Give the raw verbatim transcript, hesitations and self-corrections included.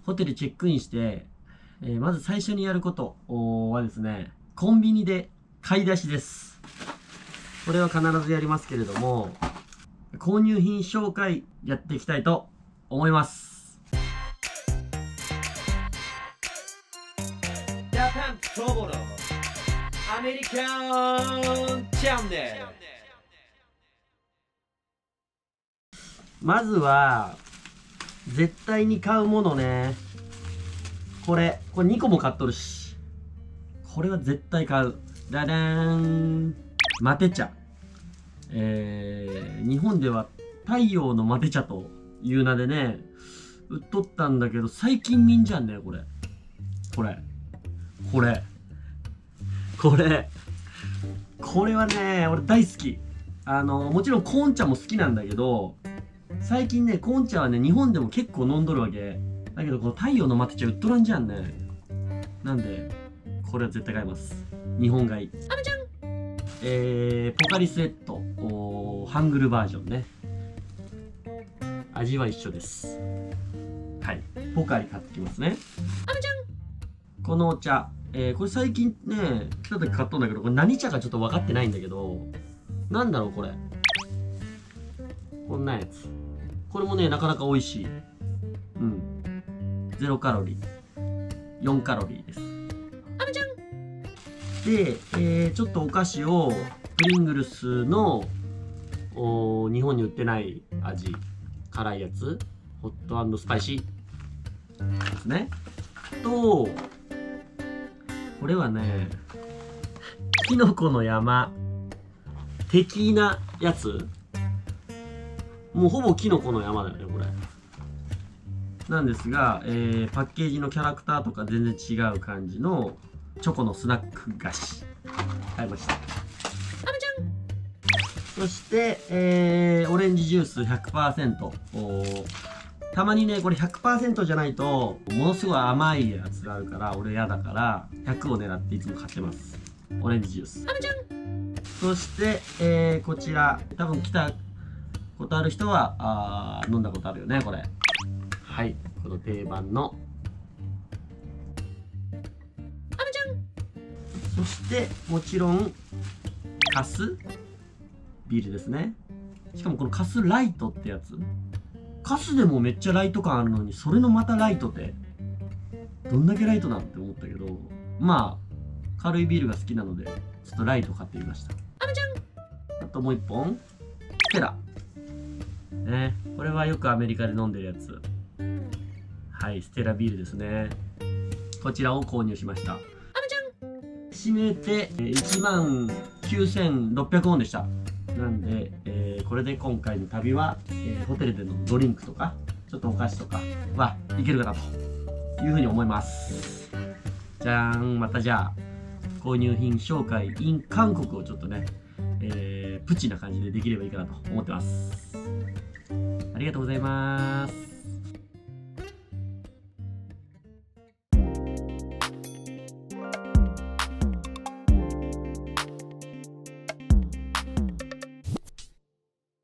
ホテルチェックインして、えー、まず最初にやることはですね、コンビニで買い出しです。これは必ずやりますけれども、購入品紹介やっていきたいと思います。ジャパントボロアメリカンチャンネル。まずは絶対に買うものね。これこれにこも買っとるし、これは絶対買う。ダダーン、マテ茶。えー、日本では太陽のマテ茶という名でね売っとったんだけど、最近見んじゃんね。これこれこれこれこれはね俺大好き。あのもちろんコーン茶も好きなんだけど、最近ねコーン茶はね日本でも結構飲んどるわけだけど、この太陽のマテ茶売っとらんじゃんね。なんでこれは絶対買います。日本買い。えー、ポカリスエットハングルバージョンね。味は一緒です。はい、ポカリ買ってきますね。このお茶、えー、これ最近ね来た時買っとんだけど、これ何茶かちょっと分かってないんだけど、なんだろうこれ、こんなやつ。これもねなかなか美味しい。うん、ゼロカロリー、よんカロリーです。で、えー、ちょっとお菓子をプリングルスの日本に売ってない味、辛いやつ、ホット&スパイシーですね。とこれはねきのこの山的なやつ、もうほぼきのこの山だよねこれなんですが、えー、パッケージのキャラクターとか全然違う感じのチョコのスナック菓子買いました。そして、えー、オレンジジュース ひゃくパーセント。 たまにねこれ ひゃくパーセント じゃないとものすごい甘いやつがあるから俺嫌だから、ひゃくを狙っていつも買ってます。オレンジジュース。そして、えー、こちら多分来たことある人はあ飲んだことあるよねこれ。はい、この定番の。そしてもちろんカスビールですね。しかもこのカスライトってやつ、カスでもめっちゃライト感あるのに、それのまたライトってどんだけライトなんて思ったけど、まあ軽いビールが好きなのでちょっとライト買ってみました。あともう一本ステラね、これはよくアメリカで飲んでるやつ。はい、ステラビールですね。こちらを購入しました。締めていちまんきゅうせんろっぴゃくウォンでした。なんで、えー、これで今回の旅は、えー、ホテルでのドリンクとかちょっとお菓子とかはいけるかなというふうに思います。じゃーん、またじゃあ購入品紹介 in 韓国をちょっとね、えー、プチな感じでできればいいかなと思ってます。ありがとうございます。